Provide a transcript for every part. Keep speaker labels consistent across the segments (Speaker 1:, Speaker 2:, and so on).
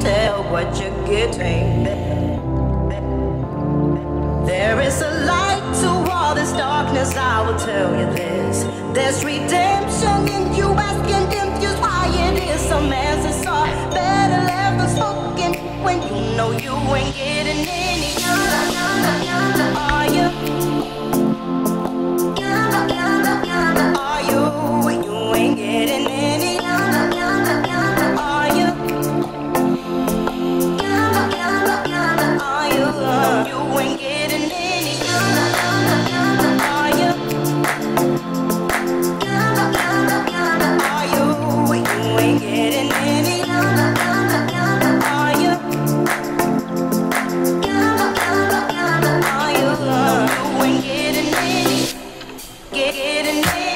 Speaker 1: tell what you're getting. There is a light to all this darkness, I will tell you this. There's redemption in you, asking confused why it is some answers are better left unspoken when you know you ain't getting any. Are you? Are you? You ain't getting any. Are you? Are you? You ain't getting any. Are you? Are you? You ain't getting any. Are you? Are you? You ain't getting any. Getting any.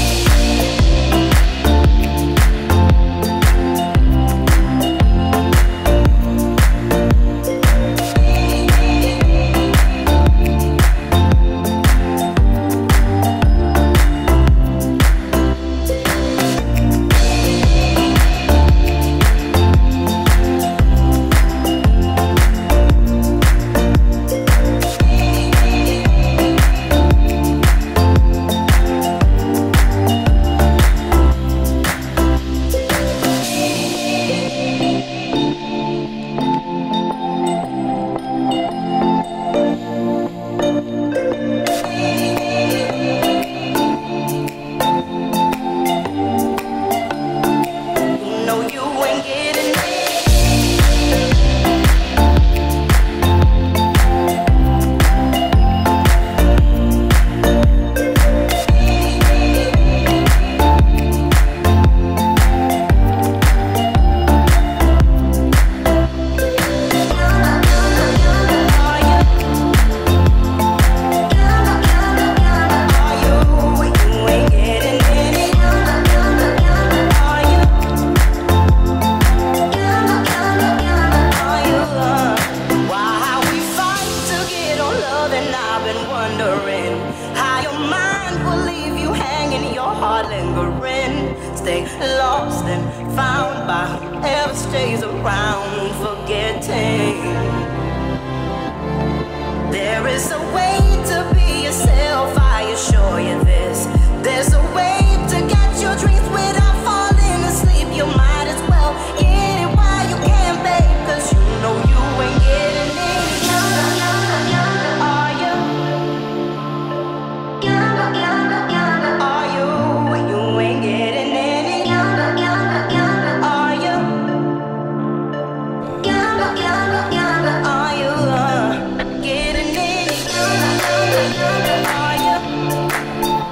Speaker 1: Stay lost and found by whoever stays around, forgetting there is a way to be yourself, I assure you this. There's a way to get your dreams without falling asleep. You might as well get it while you can, babe, 'cause you know you ain't getting any. Are you? Are you? You ain't getting any. Are you? Are you getting any? Are you?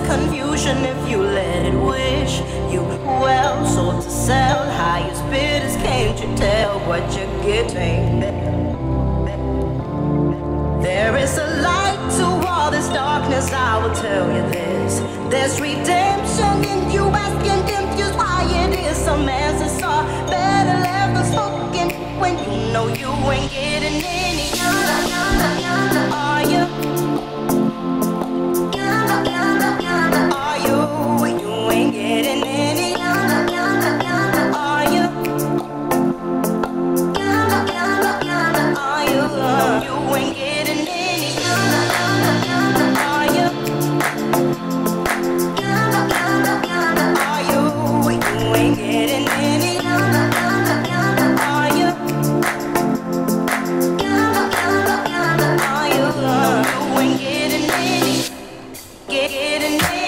Speaker 1: confusion if you let it wish you well. Sold to sell, highest bidders, can't you tell what you're getting? There is a light to all this darkness, I will tell you this. There's redemption in you, asking confused why it is some answers are better left unspoken when you know you ain't getting any. Are you? Are you? You ain't getting any. Are you? Are you? You ain't getting any. Are you? Are you? You ain't getting any. Are you? Are you? You ain't getting any. Getting any.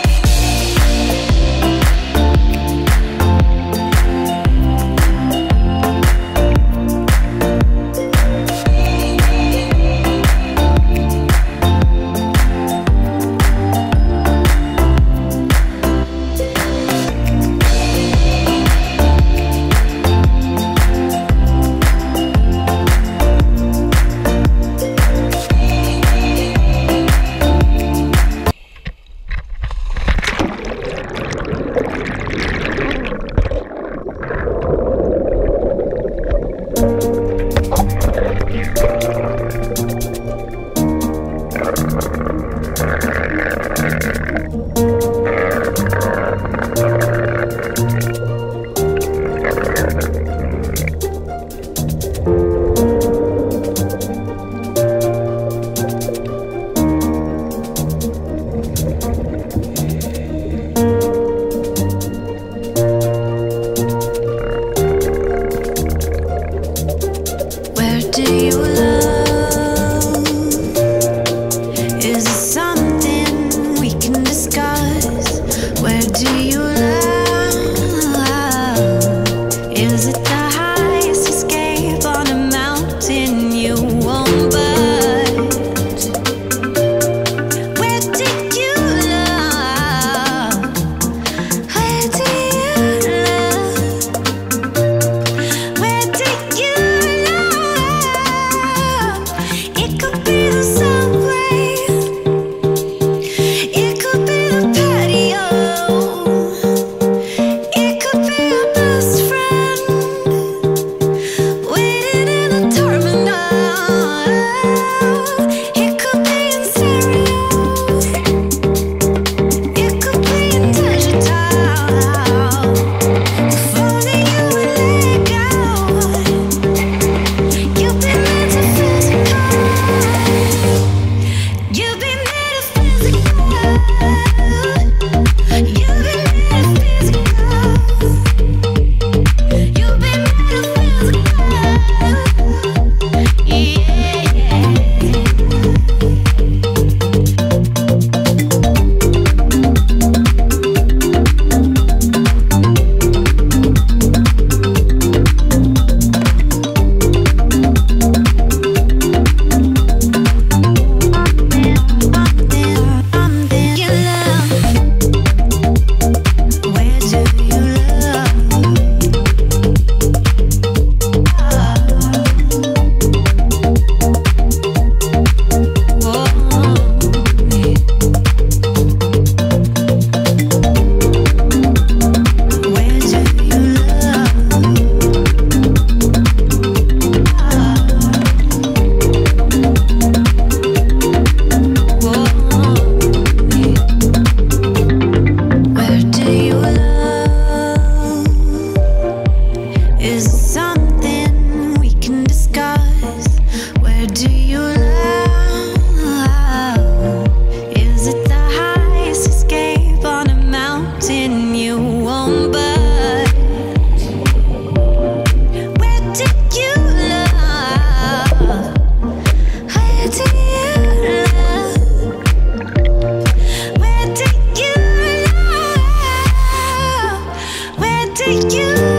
Speaker 2: take you